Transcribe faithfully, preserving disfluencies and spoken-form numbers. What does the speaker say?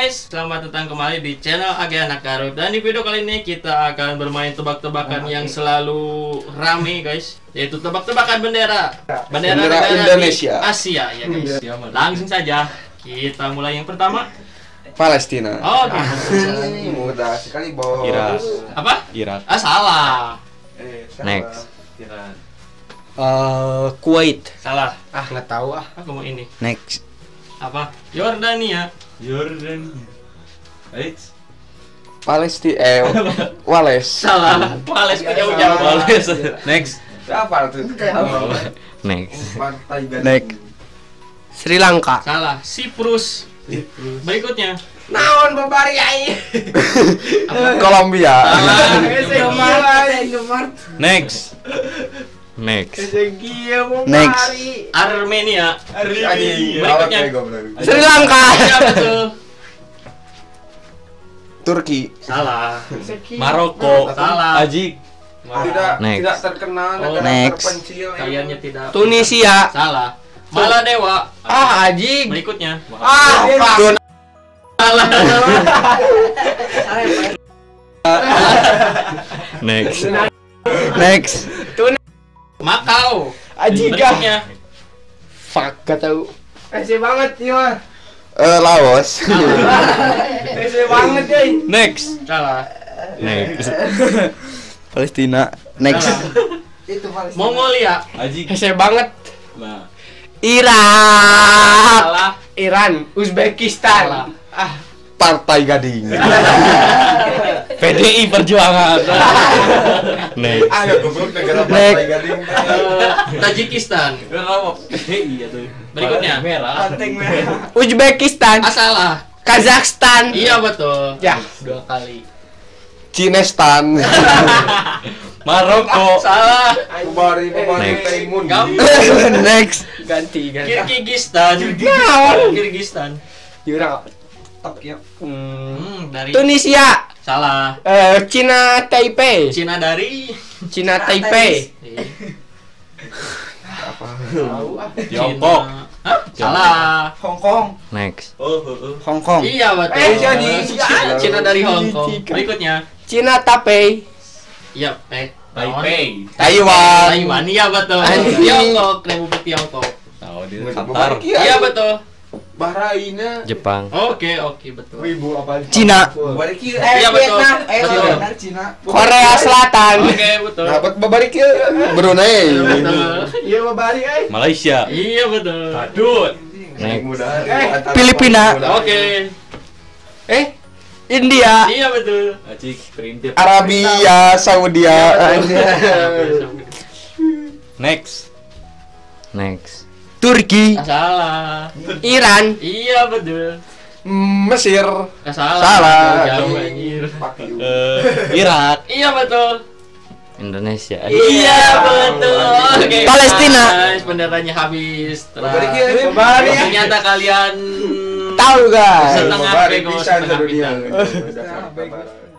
guys, selamat datang kembali di channel Age Anak Garut. Dan di video kali ini kita akan bermain tebak-tebakan yang selalu rame guys, yaitu tebak-tebakan bendera Bendera, Bendera negara Indonesia. di Asia ya guys. Langsung saja kita mulai yang pertama. Palestina. Oh, oke. Mudah sekali, Bos. Irak. Apa? Irak. Ah, salah. Eh, Next. Irak. Uh, Kuwait. Salah. Ah, nggak tahu ah. Aku mau ini. Next. Apa? Yordania. Jordan. Right? Palestina. Eh, Wales. Salah. Wales jauh-jauh. Wales. Next. Siapa tuh? Next. Pantai Gading. Next. Sri Lanka. Salah. Siprus. Berikutnya. Naon babari ai. Kolombia. Next. Next. Next. Armenia. Berikutnya. Sri Lanka. Iya betul. Turki. Salah. Maroko. Salah. Ajik. Tidak Next. tidak terkenal Oh, negara next. terpencil. Kayaknya tidak. Tunisia. Salah. Maladewa. Ah, Ajik. Berikutnya. Ah, Don. Salah. Next. Next. Makau. Ajik. Berikutnya. Fuck, gak tahu. Ese banget ya. Eh, Laos. Ese banget ya. Next. Salah. Next. Palestina. Next. Salah. Itu Palestina. Mongolia. Ajik. Ese banget. Nah. Irak. Salah. Iran, Uzbekistan. Salah. Ah, Partai Gading. P D I Perjuangan. Next. Ah, goblok negara Next. Partai Gading. Eh, Tajikistan. Iya tuh. Berikutnya. Merah. penting merah. Uzbekistan. Ah, salah. Kazakhstan. Iya betul. Ya, Dua kali. Cinestan. Maroko. Salah. Kubari kubari Next. Taimun. Gampang. Next. ganti ganti. Kirgistan. Kirgistan. Jurang. Tak ya. Hmm, dari Tunisia. salah. Eh, Cina Taipei. Cina dari Cina Taipei. Tahu ah. Tiongkok. Cina. Hah? Salah. Hong Kong. Next. Oh, oh, oh. Hong Kong. Iya betul. Eh, jadi. Cina dari Hong Kong. Berikutnya. Cina Taipei. Iya, eh. Taipei. Taiwan. Taiwan. Iya betul. Anjing. Tiongkok, Republik Tiongkok. Tahu di Qatar. Iya betul. Bahrainnya. Jepang. Oke, oke betul. Wibu apa? Cina. Babari kieu. Eh, Iya, betul. Vietnam. Eh, Betul. benar Cina. Korea Selatan. Oke, betul. Nah, buat babari kieu Brunei. Betul. Iya, babari eh. Malaysia. Iya betul. Aduh. Next. Eh, Filipina. Oke. Eh, India. Iya betul. Ajik perintil. Arabia Saudi. Next. Next. Turki. Ah, salah. Iran. Iya betul. Mesir. Ah, salah. Salah. Jauh anjir. Eh, Irak. Iya betul. Indonesia. Iya betul. Oke. Palestina. Guys, benderanya habis. Babari kieu. Babari. Ternyata kalian Tahu guys. setengah Babari bego, pisan setengah sadunia. pintar. Dasar babara.